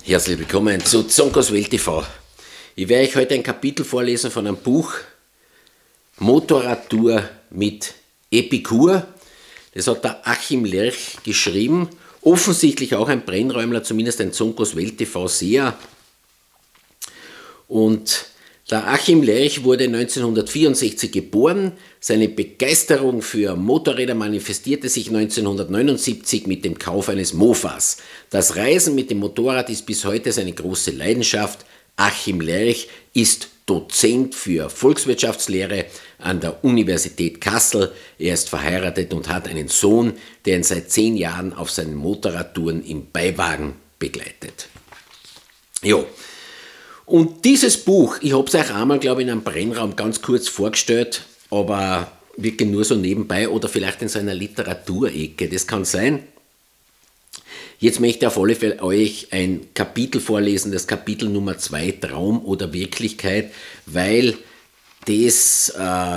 Herzlich willkommen zu Zonkos Welt TV. Ich werde euch heute ein Kapitel vorlesen von einem Buch Motorradtour mit Epikur. Das hat der Achim Lerch geschrieben, offensichtlich auch ein Brennräumler, zumindest ein Zonkos Welt TV-Seher. Und der Achim Lerch wurde 1964 geboren. Seine Begeisterung für Motorräder manifestierte sich 1979 mit dem Kauf eines Mofas. Das Reisen mit dem Motorrad ist bis heute seine große Leidenschaft. Achim Lerch ist Dozent für Volkswirtschaftslehre an der Universität Kassel. Er ist verheiratet und hat einen Sohn, der ihn seit 10 Jahren auf seinen Motorradtouren im Beiwagen begleitet. Jo. Und dieses Buch, ich habe es euch einmal, glaube ich, in einem Brennraum ganz kurz vorgestellt, aber wirklich nur so nebenbei oder vielleicht in so einer Literaturecke, das kann sein. Jetzt möchte ich auf alle Fälle euch ein Kapitel vorlesen, das Kapitel Nummer 2, Traum oder Wirklichkeit, weil das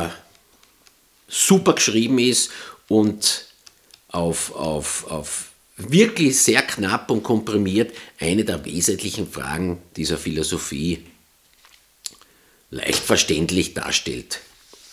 super geschrieben ist und auf wirklich sehr knapp und komprimiert eine der wesentlichen Fragen dieser Philosophie leicht verständlich darstellt.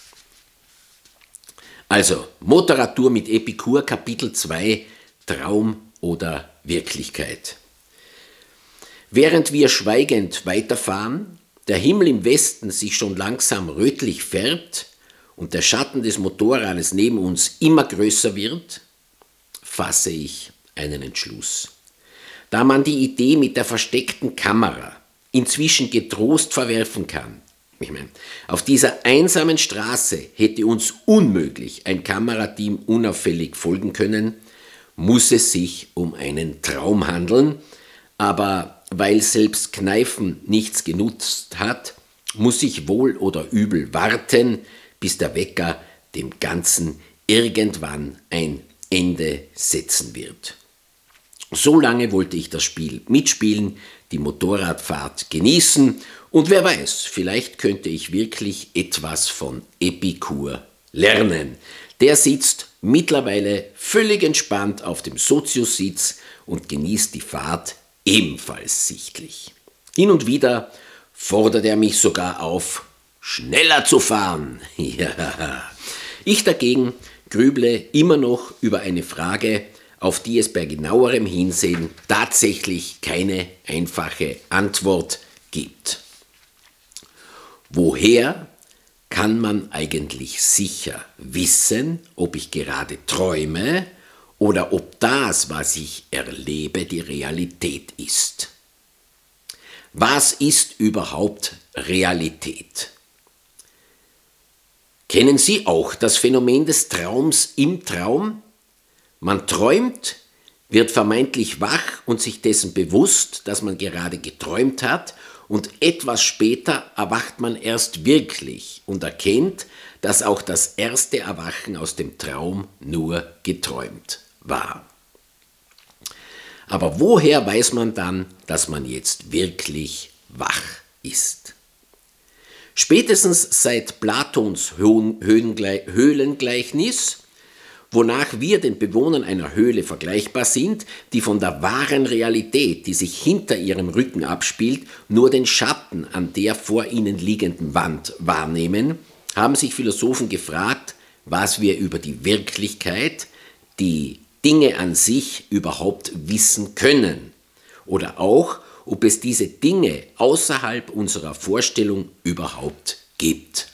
Also, Motorradtour mit Epikur, Kapitel 2, Traum oder Wirklichkeit. Während wir schweigend weiterfahren, der Himmel im Westen sich schon langsam rötlich färbt und der Schatten des Motorrades neben uns immer größer wird, fasse ich einen Entschluss. Da man die Idee mit der versteckten Kamera inzwischen getrost verwerfen kann, ich meine, auf dieser einsamen Straße hätte uns unmöglich ein Kamerateam unauffällig folgen können, muss es sich um einen Traum handeln, aber weil selbst Kneifen nichts genutzt hat, muss ich wohl oder übel warten, bis der Wecker dem Ganzen irgendwann ein Ende setzen wird. So lange wollte ich das Spiel mitspielen, die Motorradfahrt genießen und wer weiß, vielleicht könnte ich wirklich etwas von Epikur lernen. Der sitzt mittlerweile völlig entspannt auf dem Sozius-Sitz und genießt die Fahrt ebenfalls sichtlich. Hin und wieder fordert er mich sogar auf, schneller zu fahren. Ja. Ich dagegen grüble immer noch über eine Frage, auf die es bei genauerem Hinsehen tatsächlich keine einfache Antwort gibt. Woher kann man eigentlich sicher wissen, ob ich gerade träume oder ob das, was ich erlebe, die Realität ist? Was ist überhaupt Realität? Kennen Sie auch das Phänomen des Traums im Traum? Man träumt, wird vermeintlich wach und sich dessen bewusst, dass man gerade geträumt hat, und etwas später erwacht man erst wirklich und erkennt, dass auch das erste Erwachen aus dem Traum nur geträumt war. Aber woher weiß man dann, dass man jetzt wirklich wach ist? Spätestens seit Platons Höhlengleichnis, wonach wir den Bewohnern einer Höhle vergleichbar sind, die von der wahren Realität, die sich hinter ihrem Rücken abspielt, nur den Schatten an der vor ihnen liegenden Wand wahrnehmen, haben sich Philosophen gefragt, was wir über die Wirklichkeit, die Dinge an sich überhaupt wissen können. Oder auch, ob es diese Dinge außerhalb unserer Vorstellung überhaupt gibt.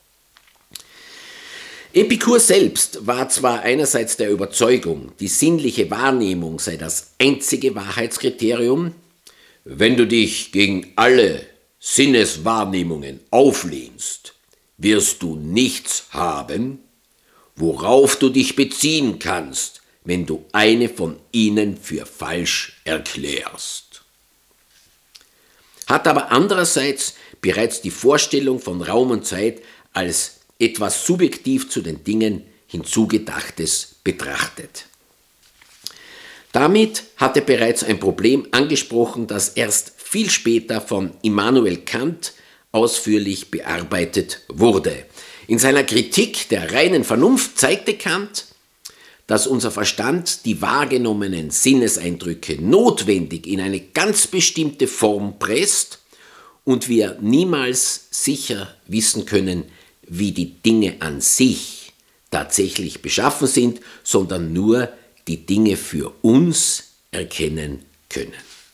Epikur selbst war zwar einerseits der Überzeugung, die sinnliche Wahrnehmung sei das einzige Wahrheitskriterium, wenn du dich gegen alle Sinneswahrnehmungen auflehnst, wirst du nichts haben, worauf du dich beziehen kannst, wenn du eine von ihnen für falsch erklärst. Hat aber andererseits bereits die Vorstellung von Raum und Zeit als etwas subjektiv zu den Dingen Hinzugedachtes betrachtet. Damit hat er bereits ein Problem angesprochen, das erst viel später von Immanuel Kant ausführlich bearbeitet wurde. In seiner Kritik der reinen Vernunft zeigte Kant, dass unser Verstand die wahrgenommenen Sinneseindrücke notwendig in eine ganz bestimmte Form presst und wir niemals sicher wissen können, wie die Dinge an sich tatsächlich beschaffen sind, sondern nur die Dinge für uns erkennen können.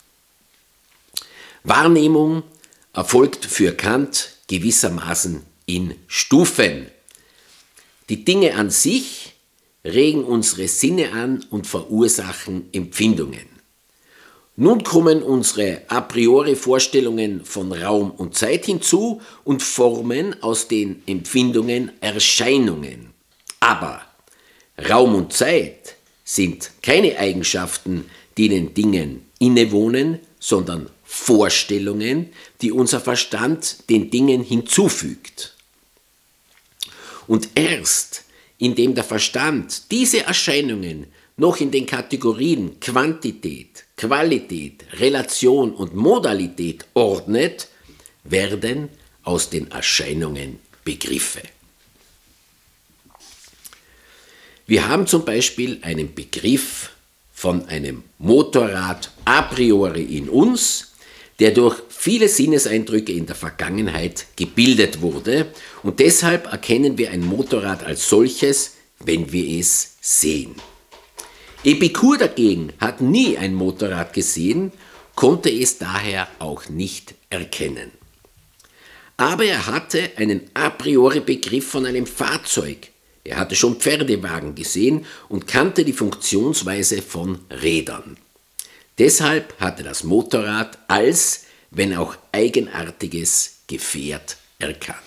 Wahrnehmung erfolgt für Kant gewissermaßen in Stufen. Die Dinge an sich regen unsere Sinne an und verursachen Empfindungen. Nun kommen unsere a priori Vorstellungen von Raum und Zeit hinzu und formen aus den Empfindungen Erscheinungen. Aber Raum und Zeit sind keine Eigenschaften, die den Dingen innewohnen, sondern Vorstellungen, die unser Verstand den Dingen hinzufügt. Und erst indem der Verstand diese Erscheinungen noch in den Kategorien Quantität, Qualität, Relation und Modalität ordnet, werden aus den Erscheinungen Begriffe. Wir haben zum Beispiel einen Begriff von einem Motorrad a priori in uns, der durch viele Sinneseindrücke in der Vergangenheit gebildet wurde und deshalb erkennen wir ein Motorrad als solches, wenn wir es sehen. Epikur dagegen hat nie ein Motorrad gesehen, konnte es daher auch nicht erkennen. Aber er hatte einen a priori Begriff von einem Fahrzeug. Er hatte schon Pferdewagen gesehen und kannte die Funktionsweise von Rädern. Deshalb hatte das Motorrad als, wenn auch eigenartiges, Gefährt erkannt.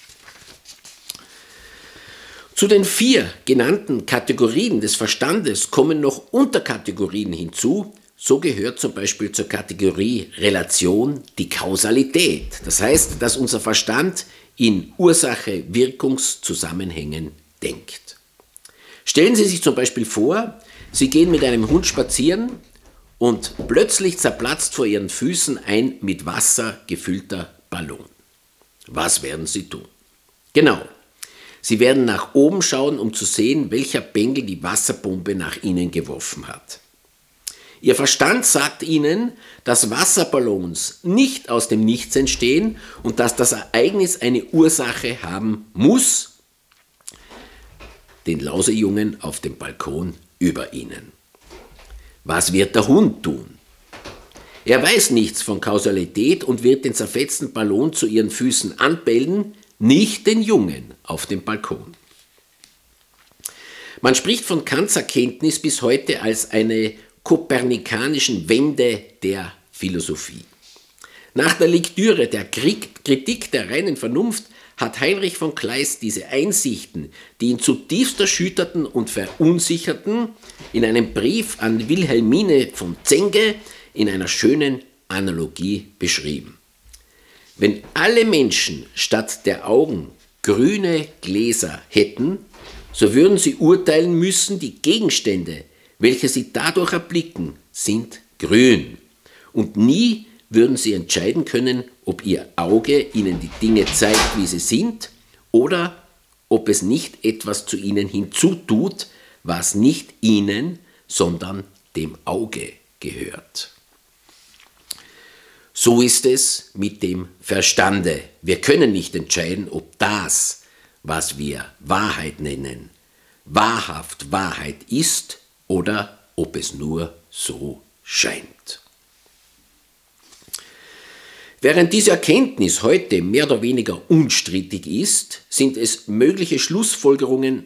Zu den 4 genannten Kategorien des Verstandes kommen noch Unterkategorien hinzu. So gehört zum Beispiel zur Kategorie Relation die Kausalität. Das heißt, dass unser Verstand in Ursache-Wirkungszusammenhängen denkt. Stellen Sie sich zum Beispiel vor, Sie gehen mit einem Hund spazieren und plötzlich zerplatzt vor Ihren Füßen ein mit Wasser gefüllter Ballon. Was werden Sie tun? Genau, Sie werden nach oben schauen, um zu sehen, welcher Bengel die Wasserbombe nach Ihnen geworfen hat. Ihr Verstand sagt Ihnen, dass Wasserballons nicht aus dem Nichts entstehen und dass das Ereignis eine Ursache haben muss, den Lausejungen auf dem Balkon über Ihnen. Was wird der Hund tun? Er weiß nichts von Kausalität und wird den zerfetzten Ballon zu Ihren Füßen anbellen, nicht den Jungen auf dem Balkon. Man spricht von Kants Erkenntnis bis heute als eine kopernikanischen Wende der Philosophie. Nach der Lektüre der Kritik der reinen Vernunft hat Heinrich von Kleist diese Einsichten, die ihn zutiefst erschütterten und verunsicherten, in einem Brief an Wilhelmine von Zenge in einer schönen Analogie beschrieben. Wenn alle Menschen statt der Augen grüne Gläser hätten, so würden sie urteilen müssen, die Gegenstände, welche sie dadurch erblicken, sind grün. Und nie würden sie entscheiden können, ob ihr Auge ihnen die Dinge zeigt, wie sie sind, oder ob es nicht etwas zu ihnen hinzutut, was nicht ihnen, sondern dem Auge gehört. So ist es mit dem Verstande. Wir können nicht entscheiden, ob das, was wir Wahrheit nennen, wahrhaft Wahrheit ist oder ob es nur so scheint. Während diese Erkenntnis heute mehr oder weniger unstrittig ist, sind es mögliche Schlussfolgerungen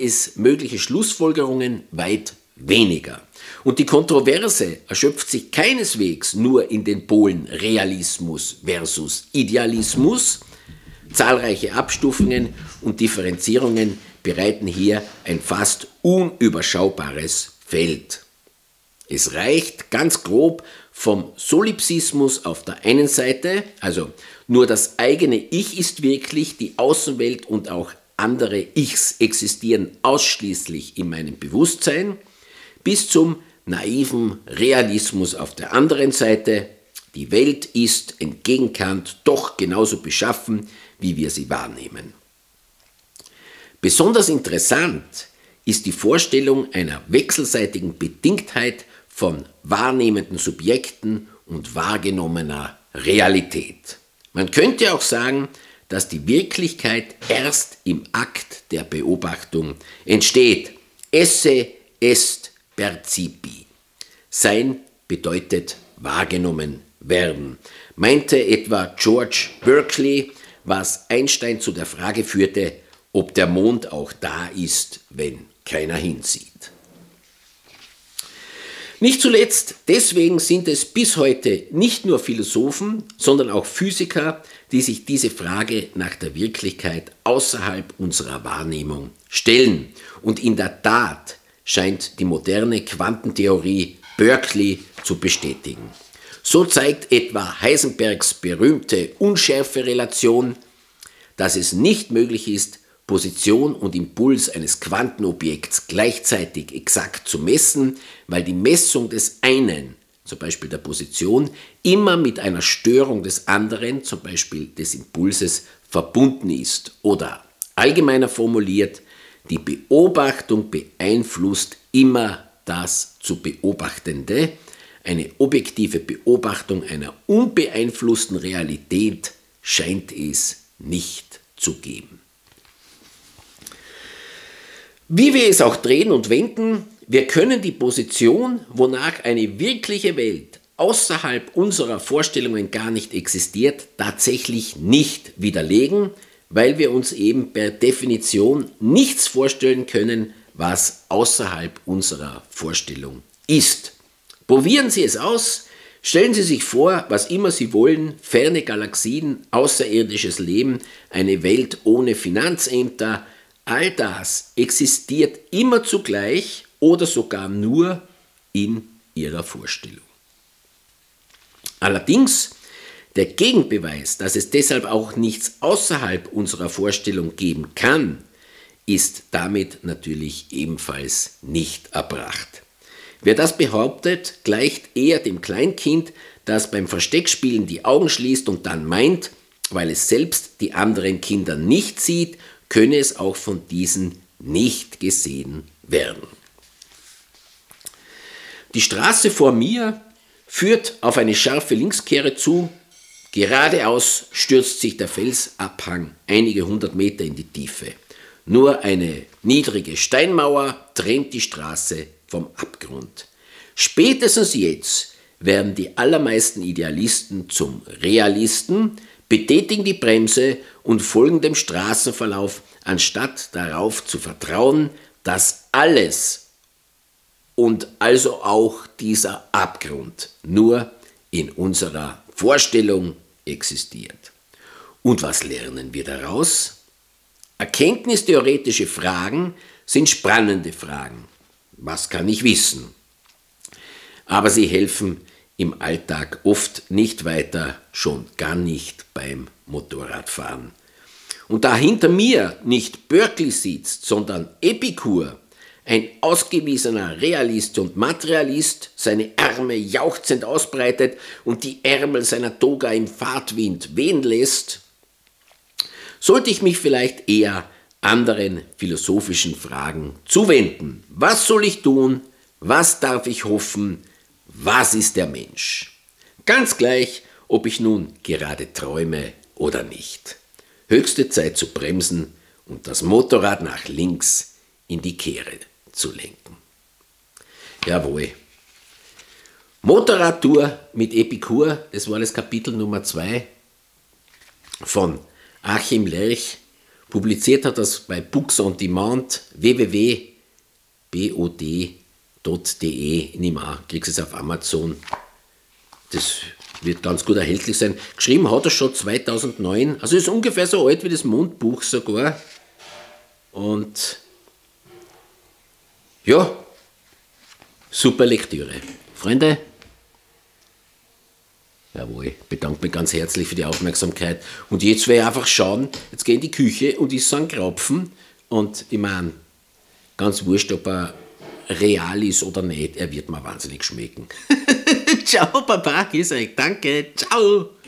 weit weniger. Und die Kontroverse erschöpft sich keineswegs nur in den Polen Realismus versus Idealismus. Zahlreiche Abstufungen und Differenzierungen bereiten hier ein fast unüberschaubares Feld. Es reicht ganz grob vom Solipsismus auf der einen Seite, also nur das eigene Ich ist wirklich, die Außenwelt und auch andere Ichs existieren ausschließlich in meinem Bewusstsein, bis zum naiven Realismus auf der anderen Seite. Die Welt ist entgegen Kant doch genauso beschaffen, wie wir sie wahrnehmen. Besonders interessant ist die Vorstellung einer wechselseitigen Bedingtheit von wahrnehmenden Subjekten und wahrgenommener Realität. Man könnte auch sagen, dass die Wirklichkeit erst im Akt der Beobachtung entsteht. Esse est percipi. Sein bedeutet wahrgenommen werden, meinte etwa George Berkeley, was Einstein zu der Frage führte, ob der Mond auch da ist, wenn keiner hinsieht. Nicht zuletzt deswegen sind es bis heute nicht nur Philosophen, sondern auch Physiker, die sich diese Frage nach der Wirklichkeit außerhalb unserer Wahrnehmung stellen. Und in der Tat scheint die moderne Quantentheorie Berkeley zu bestätigen. So zeigt etwa Heisenbergs berühmte Unschärferelation, dass es nicht möglich ist, Position und Impuls eines Quantenobjekts gleichzeitig exakt zu messen, weil die Messung des einen, zum Beispiel der Position, immer mit einer Störung des anderen, zum Beispiel des Impulses, verbunden ist. Oder allgemeiner formuliert, die Beobachtung beeinflusst immer das zu Beobachtende. Eine objektive Beobachtung einer unbeeinflussten Realität scheint es nicht zu geben. Wie wir es auch drehen und wenden, wir können die Position, wonach eine wirkliche Welt außerhalb unserer Vorstellungen gar nicht existiert, tatsächlich nicht widerlegen, weil wir uns eben per Definition nichts vorstellen können, was außerhalb unserer Vorstellung ist. Probieren Sie es aus, stellen Sie sich vor, was immer Sie wollen, ferne Galaxien, außerirdisches Leben, eine Welt ohne Finanzämter, all das existiert immer zugleich oder sogar nur in Ihrer Vorstellung. Allerdings, der Gegenbeweis, dass es deshalb auch nichts außerhalb unserer Vorstellung geben kann, ist damit natürlich ebenfalls nicht erbracht. Wer das behauptet, gleicht eher dem Kleinkind, das beim Versteckspielen die Augen schließt und dann meint, weil es selbst die anderen Kinder nicht sieht, könne es auch von diesen nicht gesehen werden. Die Straße vor mir führt auf eine scharfe Linkskehre zu. Geradeaus stürzt sich der Felsabhang einige 100 Meter in die Tiefe. Nur eine niedrige Steinmauer trennt die Straße vom Abgrund. Spätestens jetzt werden die allermeisten Idealisten zum Realisten, betätigen die Bremse und folgen dem Straßenverlauf, anstatt darauf zu vertrauen, dass alles und also auch dieser Abgrund nur in unserer Vorstellung existiert. Und was lernen wir daraus? Erkenntnistheoretische Fragen sind spannende Fragen. Was kann ich wissen? Aber sie helfen im Alltag oft nicht weiter, schon gar nicht beim Motorradfahren. Und da hinter mir nicht Berkeley sitzt, sondern Epikur, ein ausgewiesener Realist und Materialist, seine Arme jauchzend ausbreitet und die Ärmel seiner Toga im Fahrtwind wehen lässt, sollte ich mich vielleicht eher anderen philosophischen Fragen zuwenden. Was soll ich tun? Was darf ich hoffen? Was ist der Mensch? Ganz gleich, ob ich nun gerade träume oder nicht. Höchste Zeit zu bremsen und das Motorrad nach links in die Kehre zu lenken. Jawohl. Motorradtour mit Epikur, das war das Kapitel Nummer 2 von Achim Lerch. Publiziert hat das bei Books on Demand, www.bod.de. Ich nehme an, kriegst es auf Amazon. Das wird ganz gut erhältlich sein. Geschrieben hat er schon 2009, also ist ungefähr so alt wie das Mondbuch sogar. Und ja, super Lektüre. Freunde, jawohl, bedanke mich ganz herzlich für die Aufmerksamkeit. Und jetzt werde ich einfach schauen, jetzt gehe ich in die Küche und ich so einen Krapfen. Und ich meine, ganz wurscht, ob er real ist oder nicht, er wird mir wahnsinnig schmecken. Ciao, Papa, grüß euch, danke, ciao.